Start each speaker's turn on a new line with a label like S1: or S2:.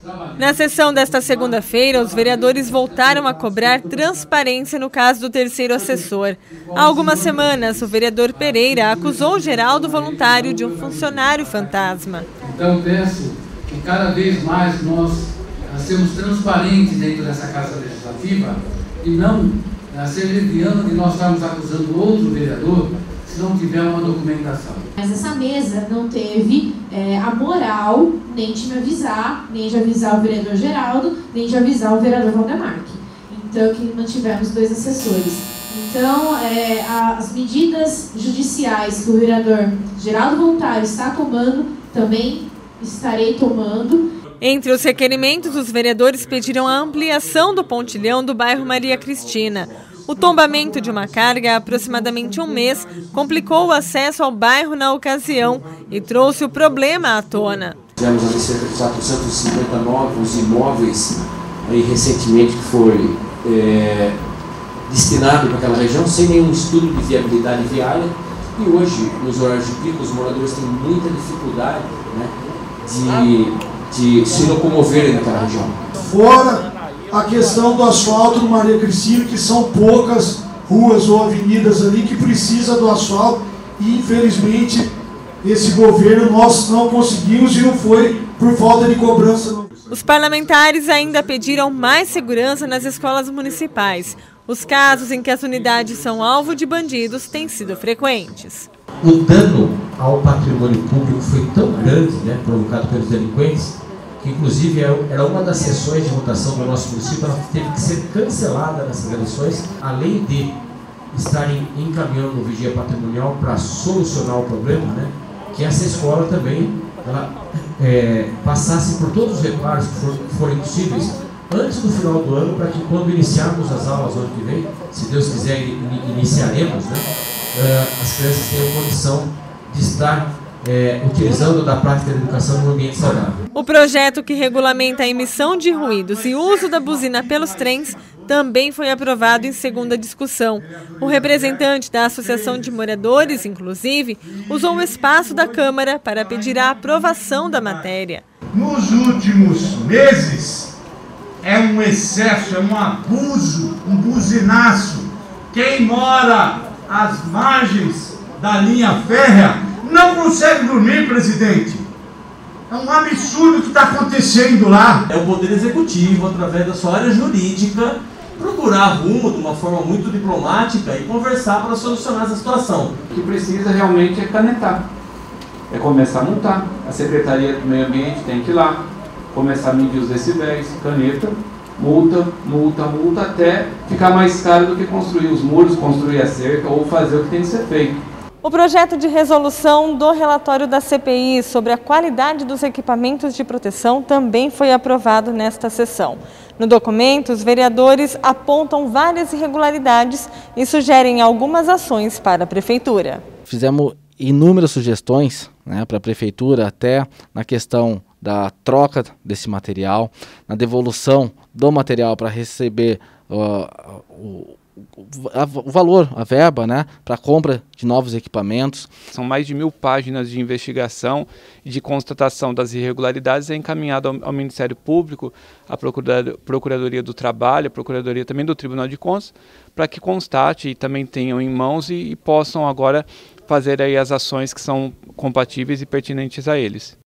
S1: Na sessão desta segunda-feira, os vereadores voltaram a cobrar transparência no caso do terceiro assessor. Há algumas semanas, o vereador Pereira acusou Geraldo Voluntário de um funcionário fantasma.
S2: Então, peço que cada vez mais nós sejamos transparentes dentro dessa Casa Legislativa e não ser leviano de nós estarmos acusando outro vereador se não tiver uma documentação.
S3: Mas essa mesa não teve a moral nem de me avisar, nem de avisar o vereador Geraldo, nem de avisar o vereador Valdemar. Então, que mantivemos 2 assessores. Então, as medidas judiciais que o vereador Geraldo Voluntário está tomando, também estarei tomando.
S1: Entre os requerimentos, os vereadores pediram a ampliação do pontilhão do bairro Maria Cristina. O tombamento de uma carga há aproximadamente um mês complicou o acesso ao bairro na ocasião e trouxe o problema à tona.
S4: Tivemos ali cerca de 450 novos imóveis aí, recentemente que foi destinado para aquela região sem nenhum estudo de viabilidade viária. E hoje, nos horários de pico, os moradores têm muita dificuldade, né, de se locomoverem naquela região.
S5: Fora a questão do asfalto no Maria Cristina, que são poucas ruas ou avenidas ali que precisa do asfalto e infelizmente esse governo nós não conseguimos e não foi por falta de cobrança.
S1: Os parlamentares ainda pediram mais segurança nas escolas municipais. Os casos em que as unidades são alvo de bandidos têm sido frequentes.
S6: O dano ao patrimônio público foi tão grande, né, provocado pelos delinquentes, que inclusive era uma das sessões de votação do nosso município, ela teve que ser cancelada nessas eleições, além de estarem encaminhando o vigia patrimonial para solucionar o problema, né, que essa escola também ela, passasse por todos os reparos que forem possíveis antes do final do ano, para que quando iniciarmos as aulas no ano que vem, se Deus quiser iniciaremos, né, as crianças tenham condição de estar utilizando da prática da educação no ambiente saudável.
S1: O projeto que regulamenta a emissão de ruídos e o uso da buzina pelos trens também foi aprovado em segunda discussão. O representante da Associação de Moradores, inclusive, usou o espaço da Câmara para pedir a aprovação da matéria.
S7: Nos últimos meses, é um excesso, é um abuso, um buzinaço. Quem mora às margens da linha férrea não consegue dormir, presidente. É um absurdo o que está acontecendo lá.
S8: É o Poder Executivo, através da sua área jurídica, procurar rumo de uma forma muito diplomática e conversar para solucionar essa situação.
S2: O que precisa realmente é canetar. É começar a multar. A Secretaria do Meio Ambiente tem que ir lá, começar a medir os decibéis, caneta, multa, multa, multa, até ficar mais caro do que construir os muros, construir a cerca ou fazer o que tem que ser feito.
S1: O projeto de resolução do relatório da CPI sobre a qualidade dos equipamentos de proteção também foi aprovado nesta sessão. No documento, os vereadores apontam várias irregularidades e sugerem algumas ações para a Prefeitura.
S9: Fizemos inúmeras sugestões, né, para a Prefeitura, até na questão da troca desse material, na devolução do material para receber o valor, a verba, né, para a compra de novos equipamentos.
S10: São mais de 1000 páginas de investigação e de constatação das irregularidades encaminhado ao Ministério Público, à Procuradoria do Trabalho, à Procuradoria também do Tribunal de Contas, para que constate e também tenham em mãos e possam agora fazer aí as ações que são compatíveis e pertinentes a eles.